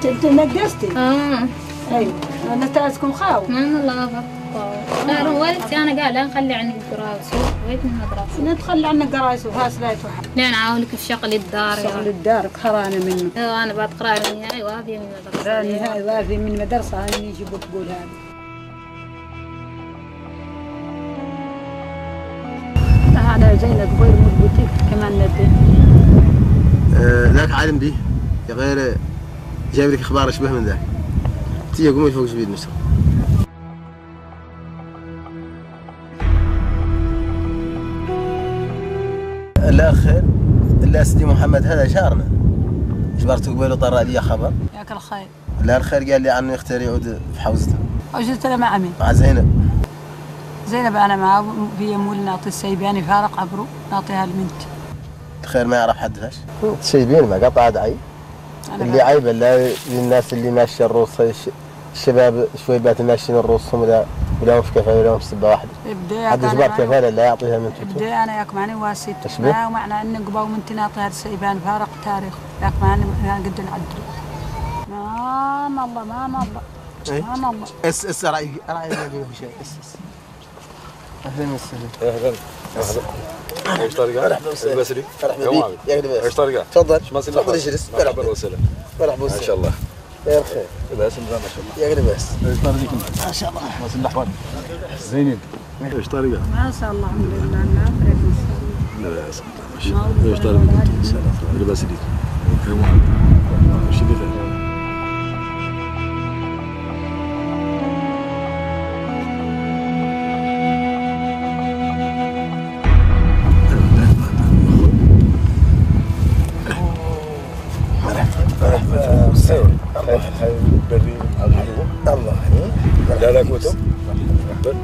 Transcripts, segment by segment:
انت نقصتي؟ ايوه انا تاسكم خاو. ما الله غفر. لا والدتي انا قال لا نخلي عني القرايس وبيت من المدرسه. نتخلى عن القرايس وفاصلات وحد. لا نعاونك في شغل الدار. شغل الدار خرانه منه. انا بعد قراءه نهائي وافيه من المدرسه. نهائي وافيه من المدرسه هاني يجيبوا تقول هذا. على زينب غير مربوطيك كمان ندي. ذاك عالم بيه يا غير جايب لك اخبار اشبه من ذاك. تيجي قومي فوق سبيل نشر. الا سيدي محمد هذا جارنا. جبرت قبيله طرى لي خبر. ياك الخير. لا الخير قال لي عنه يختار يعود في حوزته. حوزته انا مع مين؟ مع زينب. زينب انا معاه في مول نعطي السيباني فارق عبره نعطيها البنت. الخير ما يعرف حد فاش. السيبين ما قطع دعي. اللي عيب للناس اللي ماشيه الروس الشباب شويبات ماشيين الروسهم ولا في كفاله ولا في سبه واحده. حد جبر كفاله لا يعطيها من تحت. ابدا انا ياك معني واسيت معاه ومعنى ان قبا ومن نعطيها السيبان فارق تاريخ ياك معني قد نعدل. ما الله ما الله. ما الله. اس رايي ما في شيء اس. اهلا وسهلا. اهلا. ايش طريقة؟ مرحبا وسهلا. بسري. مرحبا بك. يا لباس. ايش طريقة؟ تفضل. تفضل اجلس. مرحبا وسهلا. مرحبا وسهلا. ما شاء الله. خير خير. لباس ما شاء الله. يا لباس. ايش طريقكم؟ ما شاء الله. ما الاحوال. زينين. ايش طريقة؟ ما شاء الله الحمد لله لا فرق ان شاء الله. لباس ما شاء الله. ايش طريقة؟ لباس ليك. ايش ديتها؟ بري الله لا لا كتب مرحبا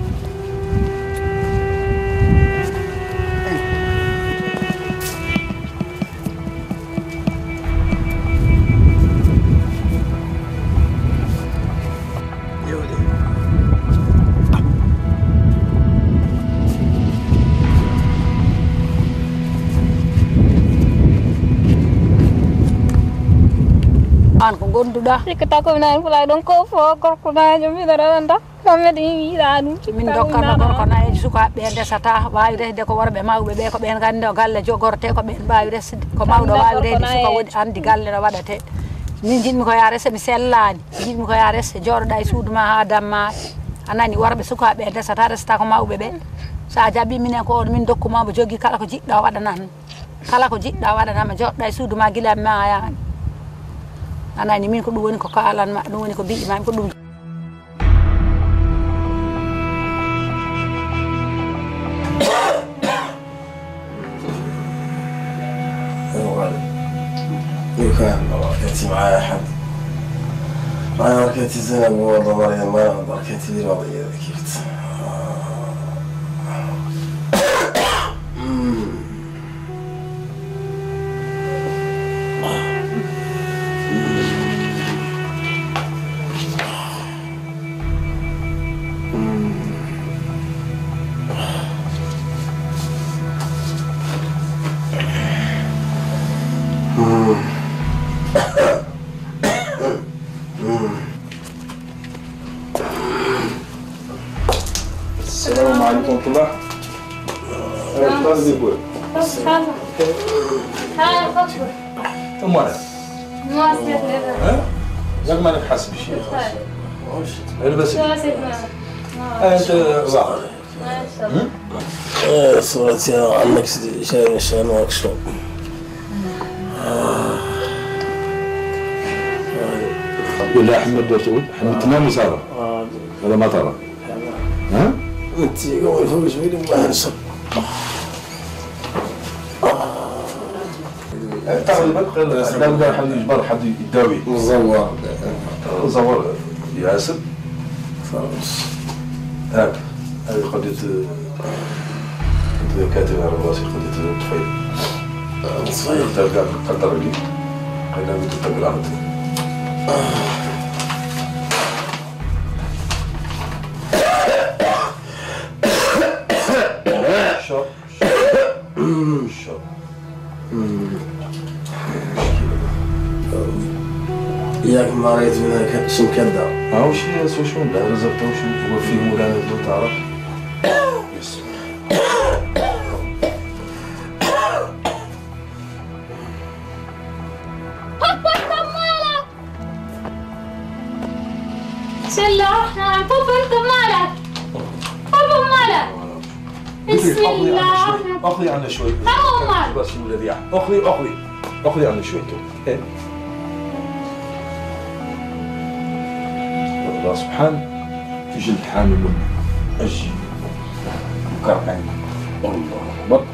gonduɗa sikkata ko nani fulay ɗon ko fo gorkonajo mbiɗaɗanta kamɓe yiiɗa ɗum min dokkatno gorkonaji sukaɓe desata wawi resde ko worɓe mawɓe ɓe ko ɓen gandi o galle jogorte ko ɓen mbawi resde ko mawɗo wawi resde suka woni andi galle no waɗate min jiɗmi ko ya rese mi sellani jiɗmi ko ya rese joɗoɗa e suudu ma ha damma anani worɓe sukaɓe desata resata ko mawɓe ɓe sa jaabi minen ko on min dokkuma mo jogui kala ko jiɗɗa waɗanan kala ko jiɗɗa waɗanama joɗɗa e suudu ma guila ma yani anani min ko ɗum woni ko kalanma ɗum woni ko mbiɗimami ko ɗum كنتي معايا حد معايا كنتي زينب والله مريم ما نقدر كنتي لي الوضعية كيف السلام عليكم ورحمة الله. ايش يقول؟ هاي خطوة ثم انا زعما ما نبحث بشيء البس انت ظاهر صورتي عنك شايف شان وركشوب ولا احمد وتقول احمد تنام وساره هذا ما ترى ها انت قوي فوق شوي ما نصب تقريبا لا حد يجبر حد يداوي زوار ياسر فرنسا هاك هذه قضية كاتب على راسي قضية طفيل تلقى قدر لي خلينا نقول تلقى العرض شوف ياك ما رأيت منها شي مكدر. وش من بعد رزقته وش وفيه مولانا بدون تعرف. سلا نعم طب انت مالك طب مالك بسم الله اخذي عنه شوي بس شو الذي اخذي عنه شوي ايه الله سبحان تجي الحامل اجي مكرم الله اكبر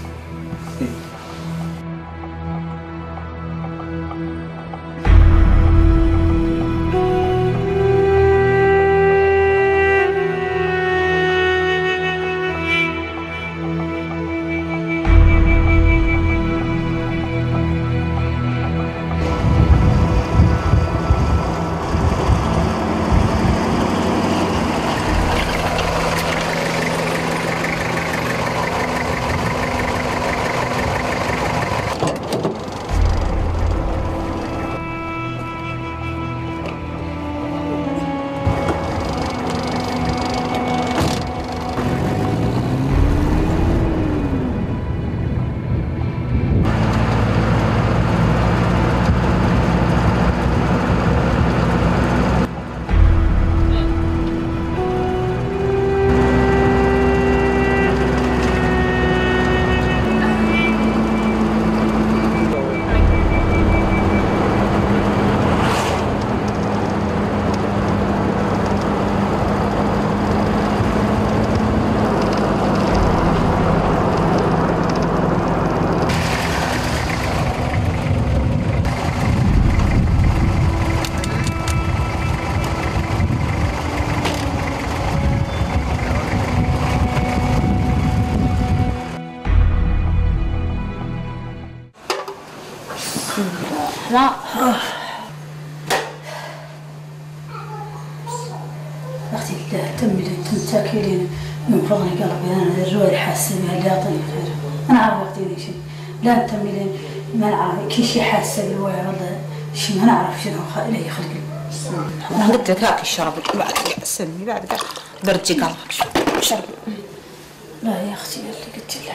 لا اختي لا تمي تاكلين من فضل قلبي انا الروايه حاسه بها لا يعطيني خير انا عارفه اعطيني شيء لا تمي ما نعرف كي شي حاسه بالروايه والله شي ما نعرف شنو اليه خلقي. انا قلت لك هاكي الشرب بعد سمي بعد برجي قلبك شرب. لا يا اختي اللي قلت له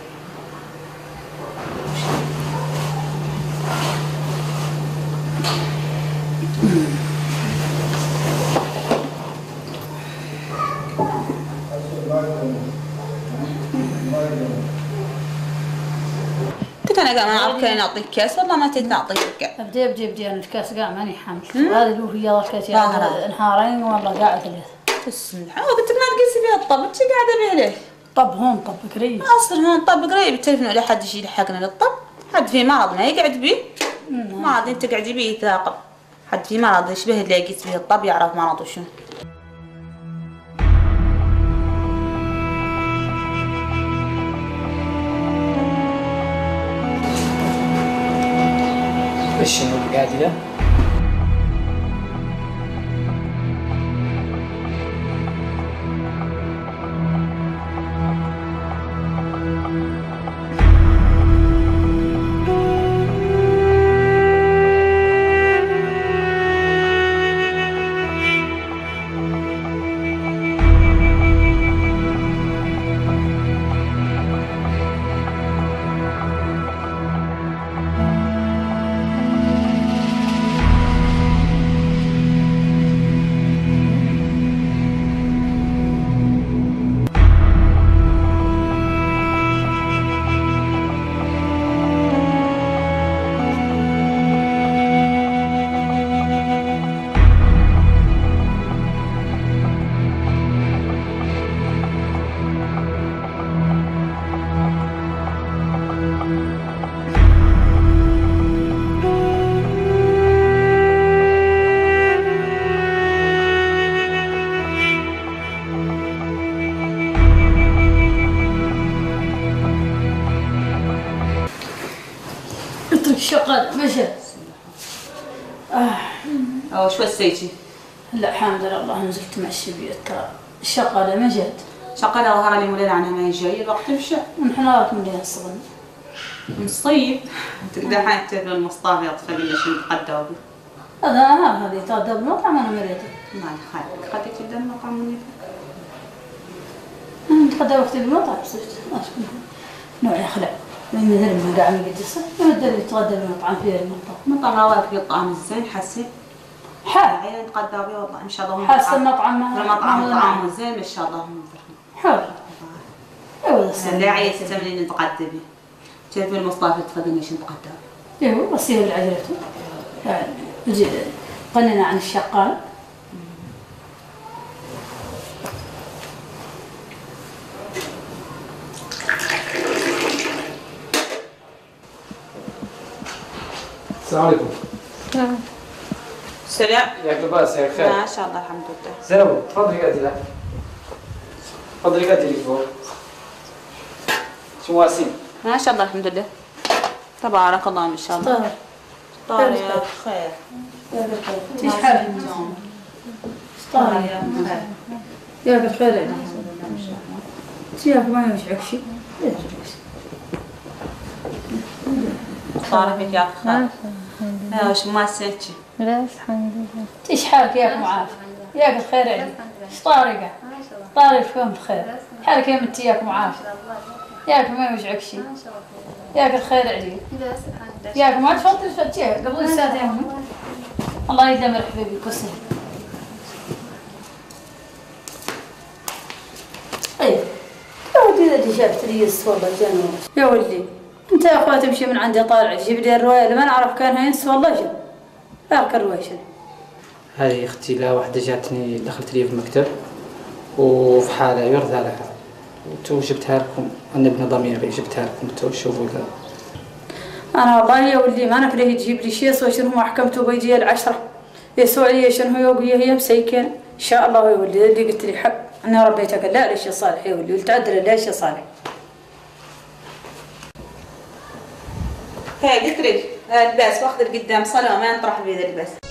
قلت انا قاعد ما اعرف كان اعطيك كاس والله ما تدري اعطيك كاس. بدي انا الكاس قاعد ماني حامل هذه اللي هي ضلكت نهارين والله قاعد ثلاث. بسم الله قلت لك ما تقيسي فيها الطب انت قاعده به ليش؟ طب هون طب قريب اصلا هون طب قريب بالتليفون ولا حد يجي يلحقنا للطب حد في مرض ما يقعد بيه مرض انت قاعدي بيه يتراقب حد في مرض يشبه اللي يقيس به الطب يعرف مرضه شنو. ايش شنو اللي قاعد له؟ الشقة مشى. شو هسيتي؟ لا الحمد لله نزلت مع الشبيت ترى الشقة ما جات. شقة ظهر لي مولانا عنها ما جاي الوقت مشى. ونحن راك من الصغن. من الصيف تقدر حتى بالمصطاف يطفى لنا شي نتقداو به. هذا أنا هذه تغدى بالمطعم أنا مريته. ما خالك خديت جدا المطعم مني. نتغدى وقتي بالمطعم صرت نوع يخلع من مثل ما قاعد يقدسه يمدل يتغدى بالمطعم في المطعم. مطعم رواق في الطعام الزين حسيت. حال. عيال نتغدى به والله إن شاء الله. حاسة المطعم المطعم طعامه زين ما شاء الله. حلو. أيوة اللي عايز تمرين نتغدى به. شايف المصطفى تفضل ايش نتغدى. ايوه بس هي اللي عجبته. يعني قلنا عن الشقال. السلام عليكم. سلام. ياك لباس ياك خير. ما شاء الله الحمد لله. زينب تفضلي قعدي له. تفضلي قعدي لي فوق. شو واسين؟ ما شاء الله الحمد لله. تبارك الله ما شاء الله. طار يا خير. ايش حالك؟ طار يا خير. يا بالخير. سياك ما يوجعك شيء. طار فيك يا خير. لا وش ما سيتش. لا الحمد لله. ايش حالك ياك معاف؟ ياك بخير عليك. ايش طارقة؟ طارق فيهم بخير. حالك يا متي ياك معاف. ياك ما يوجعك شيء. ياك الخير عليك. ياك ما تفضل فتيها قبل الساعة يا امي. الله يدمر حبيبي كسر. ايوه يا ولدي اذا جابت لي والله جنون. يا ولدي انت يا اخويا تمشي من عندي طالع تجيب لي الروايه اللي ما نعرف كانها ينس والله جن. ارك الروايه شنو؟ هذه اختي لا واحدة جاتني دخلت لي في المكتب وفي حالة يرثى لها. تو جبتها لكم انا ابن ضميري جبتها لكم تو شوفوا لها. انا والله يا ولدي ما نكره تجيب لي شيء سوى شنو ما حكمته بيجي العشرة يسوى لي شنو يوقي هي مسيكن ان شاء الله يا ولدي اللي قلت لي حق انا ربيتك لا ليش صالح يا ولدي والتعدل ليش صالح. هاي قلت لك الباس واخذ القدام صلاة ما نطرح بيد الباس.